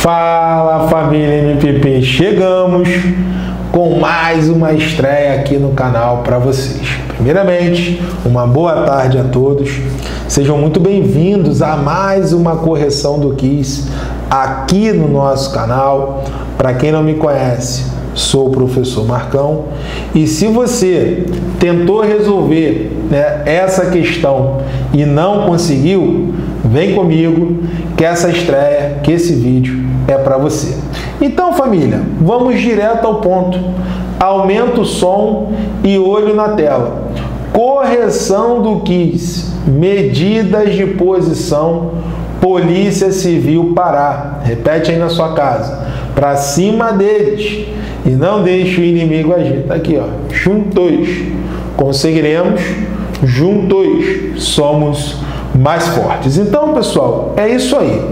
Fala, família MPP, chegamos com mais uma estreia aqui no canal para vocês. Primeiramente, uma boa tarde a todos. Sejam muito bem-vindos a mais uma correção do quiz aqui no nosso canal. Para quem não me conhece, sou o professor Marcão e se você tentou resolver essa questão e não conseguiu, vem comigo que essa estreia, que esse vídeo é para você. Então, família, vamos direto ao ponto. Aumenta o som e olho na tela. Correção do quiz. Medidas de posição. Polícia Civil Pará. Repete aí na sua casa. Para cima deles. E não deixe o inimigo agir. Tá aqui, ó. Juntos conseguiremos. Juntos somos mais fortes. Então, pessoal, é isso aí.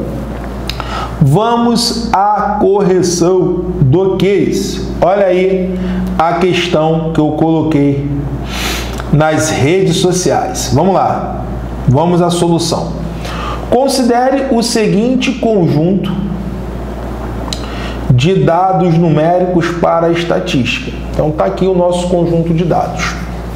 Vamos à correção do quiz. Olha aí a questão que eu coloquei nas redes sociais. Vamos lá. Vamos à solução. Considere o seguinte conjunto de dados numéricos para a estatística. Então, está aqui o nosso conjunto de dados.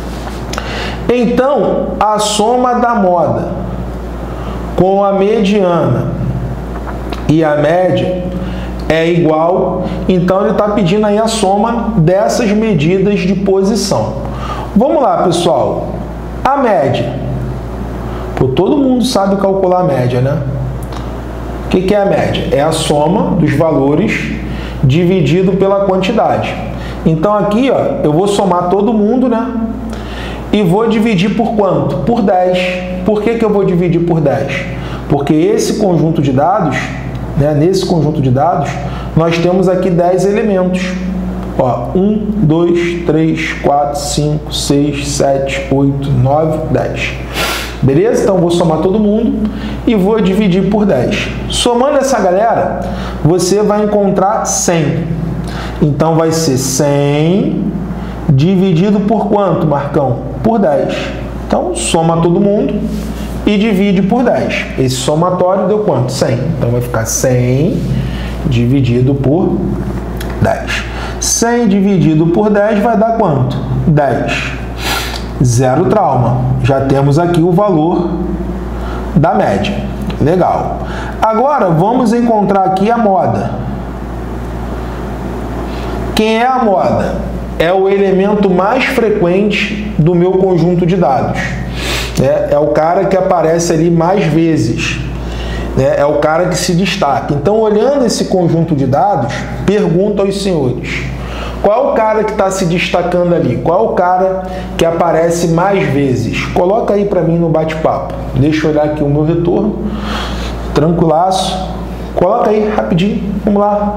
Então, a soma da moda com a mediana e a média é igual, então ele está pedindo aí a soma dessas medidas de posição. Vamos lá, pessoal. A média. Pô, todo mundo sabe calcular a média, né? O que é a média? É a soma dos valores dividido pela quantidade. Então aqui, ó, eu vou somar todo mundo, né? E vou dividir por quanto? Por 10. Por que eu vou dividir por 10? Porque esse conjunto de dados, nesse conjunto de dados, nós temos aqui 10 elementos. Ó, 1, 2, 3, 4, 5, 6, 7, 8, 9, 10. Beleza? Então, vou somar todo mundo e vou dividir por 10. Somando essa galera, você vai encontrar 100. Então, vai ser 100 dividido por quanto, Marcão? Por 10. Então, soma todo mundo e divide por 10. Esse somatório deu quanto? 100. Então, vai ficar 100 dividido por 10. 100 dividido por 10 vai dar quanto? 10. Zero trauma. Já temos aqui o valor da média. Legal. Agora, vamos encontrar aqui a moda. Quem é a moda? É o elemento mais frequente do meu conjunto de dados. É o cara que aparece ali mais vezes. É o cara que se destaca. Então, olhando esse conjunto de dados, pergunto aos senhores: qual é o cara que está se destacando ali? Qual é o cara que aparece mais vezes? Coloca aí para mim no bate-papo. Deixa eu olhar aqui o meu retorno. Tranquilaço. Coloca aí rapidinho. Vamos lá.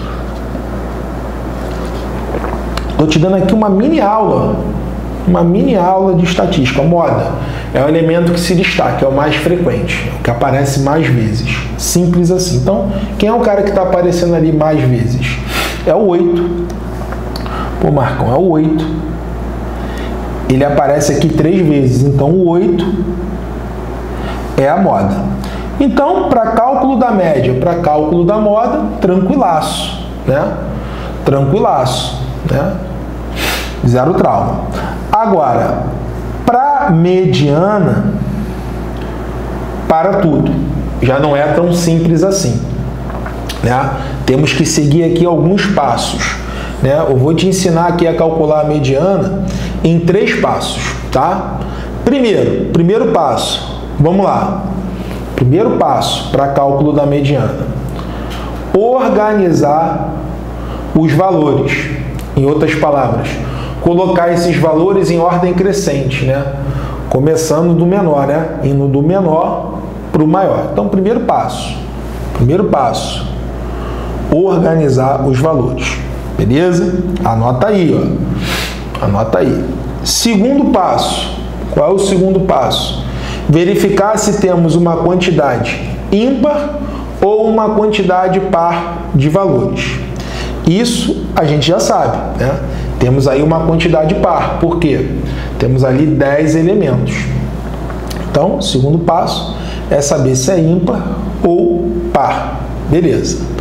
Estou te dando aqui uma mini aula de estatística. Moda é o elemento que se destaca, é o mais frequente, é o que aparece mais vezes. Simples assim. Então, quem é o cara que está aparecendo ali mais vezes? É o 8. Pô, Marcão, é o 8. Ele aparece aqui 3 vezes, então o 8 é a moda. Então, para cálculo da média, para cálculo da moda, tranquilaço, né? Tranquilaço, né? Zero trauma. Agora, para mediana, para tudo. Já não é tão simples assim, né? Temos que seguir aqui alguns passos, né? Eu vou te ensinar aqui a calcular a mediana em 3 passos, tá? Primeiro passo. Vamos lá. Primeiro passo para cálculo da mediana. Organizar os valores. Em outras palavras, colocar esses valores em ordem crescente, né? Começando do menor, né? Indo do menor para o maior. Então, primeiro passo, organizar os valores. Beleza? Anota aí, ó. Anota aí. Segundo passo. Qual é o segundo passo? Verificar se temos uma quantidade ímpar ou uma quantidade par de valores. Isso a gente já sabe, né? Temos aí uma quantidade par. Por quê? Temos ali 10 elementos. Então, segundo passo é saber se é ímpar ou par. Beleza.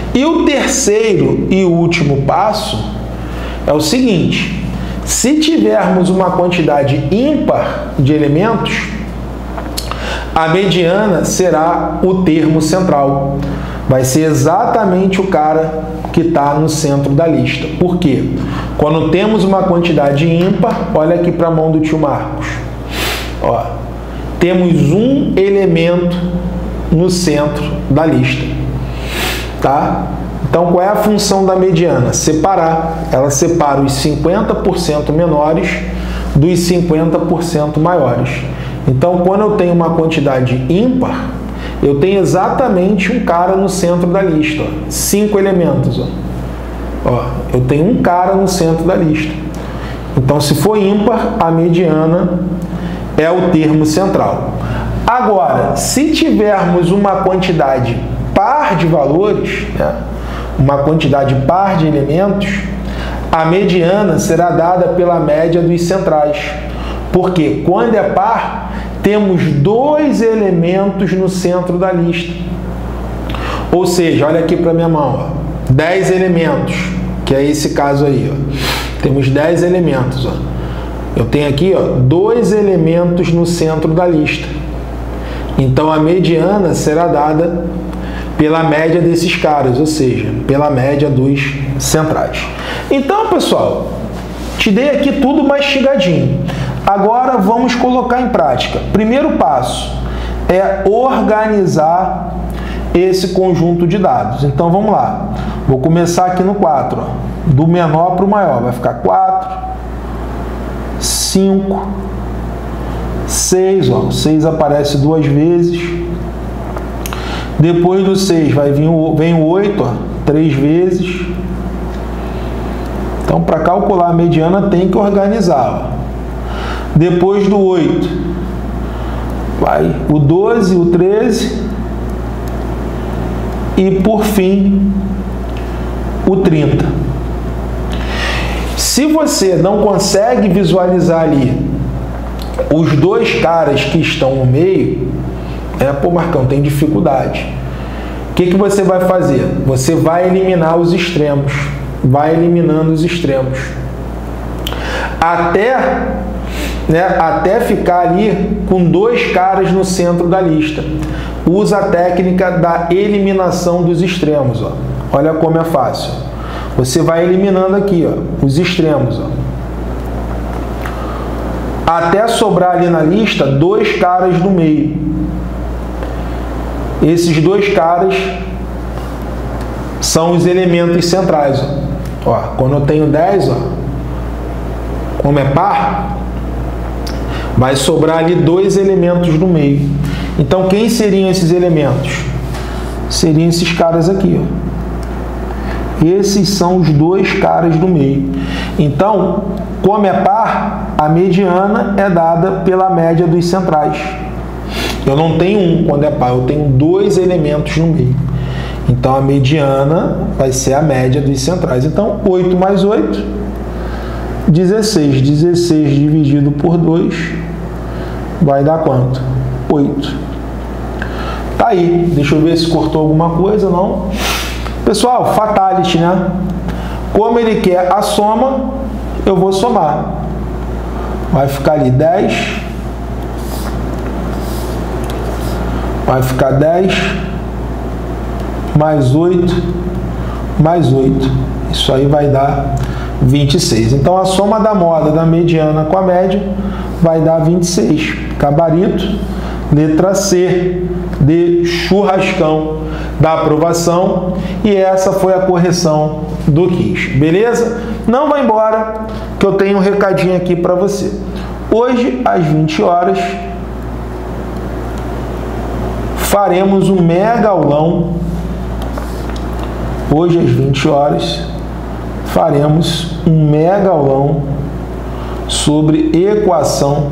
E o terceiro e último passo é o seguinte: se tivermos uma quantidade ímpar de elementos, a mediana será o termo central. Vai ser exatamente o cara que está no centro da lista. Por quê? Quando temos uma quantidade ímpar, olha aqui para a mão do tio Marcos. Ó, temos um elemento no centro da lista. Tá? Então, qual é a função da mediana? Separar. Ela separa os 50% menores dos 50% maiores. Então, quando eu tenho uma quantidade ímpar, eu tenho exatamente um cara no centro da lista. Ó. 5 elementos. Ó, eu tenho um cara no centro da lista. Então, se for ímpar, a mediana é o termo central. Agora, se tivermos uma quantidade par de valores, né, uma quantidade par de elementos, a mediana será dada pela média dos centrais. Porque quando é par, temos 2 elementos no centro da lista. Ou seja, olha aqui para minha mão, ó, 10 elementos, que é esse caso aí. Ó. Temos 10 elementos. Ó. Eu tenho aqui 2 elementos no centro da lista. Então, a mediana será dada pela média desses caras, ou seja, pela média dos centrais. Então, pessoal, te dei aqui tudo mastigadinho. Agora vamos colocar em prática. Primeiro passo é organizar esse conjunto de dados. Então vamos lá. Vou começar aqui no 4, ó, do menor para o maior. Vai ficar 4, 5, 6. Ó, 6 aparece 2 vezes. Depois do 6 vem o 8, ó, 3 vezes. Então, para calcular a mediana, tem que organizar. Ó. Depois do 8, vai o 12, o 13 e, por fim, o 30. Se você não consegue visualizar ali os 2 caras que estão no meio, pô, Marcão, tem dificuldade. O que você vai fazer? Você vai eliminar os extremos. Vai eliminando os extremos. Até ficar ali com 2 caras no centro da lista. Usa a técnica da eliminação dos extremos. Ó. Olha como é fácil. Você vai eliminando aqui, ó, os extremos. Ó. Até sobrar ali na lista 2 caras no meio. Esses 2 caras são os elementos centrais. Ó. Ó, quando eu tenho 10, ó, como é par, vai sobrar ali 2 elementos no meio. Então, quem seriam esses elementos? Seriam esses caras aqui. Ó. Esses são os 2 caras do meio. Então, como é par, a mediana é dada pela média dos centrais. Eu não tenho um quando é par, eu tenho 2 elementos no meio. Então, a mediana vai ser a média dos centrais. Então, 8 mais 8, 16. 16 dividido por 2 vai dar quanto? 8. Tá aí. Deixa eu ver se cortou alguma coisa, não. Pessoal, fatality, né? Como ele quer a soma, eu vou somar. Vai ficar ali 10. Vai ficar 10 mais 8 mais 8. Isso aí vai dar 26. Então, a soma da moda da mediana com a média vai dar 26. Gabarito, letra C, de churrascão da aprovação. E essa foi a correção do quiz. Beleza? Não vai embora, que eu tenho um recadinho aqui para você. Hoje, às 20 horas, faremos um mega aulão. Hoje, às 20 horas, faremos um mega aulão sobre equação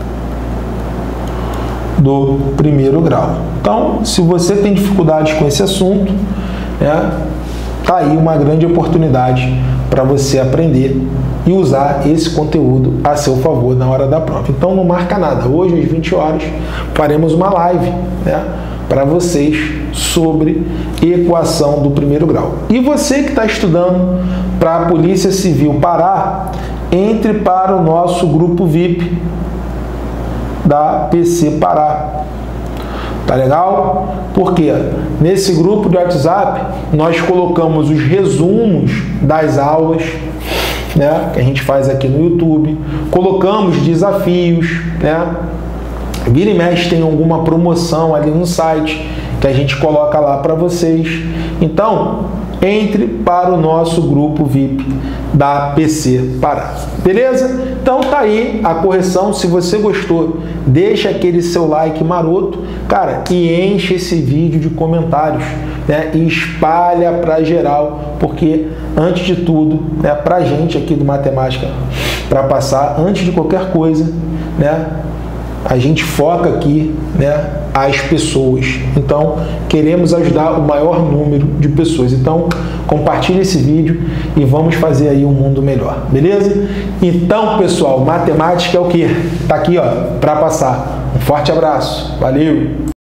do primeiro grau. Então, se você tem dificuldades com esse assunto, tá aí uma grande oportunidade para você aprender e usar esse conteúdo a seu favor na hora da prova. Então, não marca nada. Hoje, às 20 horas, faremos uma live, para vocês sobre equação do primeiro grau. E você que está estudando para a Polícia Civil Pará, entre para o nosso grupo VIP da PC Pará. Tá legal? Porque nesse grupo de WhatsApp nós colocamos os resumos das aulas, né, que a gente faz aqui no YouTube, colocamos desafios, né? Vira e mexe tem alguma promoção ali no site que a gente coloca lá para vocês. Então, entre para o nosso grupo VIP da PC Pará. Beleza? Então tá aí a correção. Se você gostou, deixa aquele seu like maroto, cara, e enche esse vídeo de comentários, né? E espalha para geral, porque antes de tudo, né, pra gente aqui do Matemática para Passar, antes de qualquer coisa, né, a gente foca aqui, né, as pessoas. Então, queremos ajudar o maior número de pessoas. Então, compartilhe esse vídeo e vamos fazer aí um mundo melhor. Beleza? Então, pessoal, matemática é o que? Tá aqui, ó, para passar. Um forte abraço. Valeu!